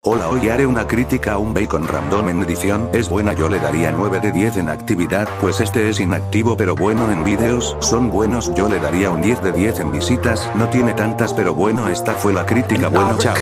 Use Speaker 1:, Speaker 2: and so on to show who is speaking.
Speaker 1: Hola, hoy haré una crítica a un bacon random en edición. Es buena, yo le daría 9 de 10 en actividad, pues este es inactivo pero bueno en vídeos, son buenos. Yo le daría un 10 de 10 en visitas, no tiene tantas pero bueno, esta fue la crítica, bueno, chao.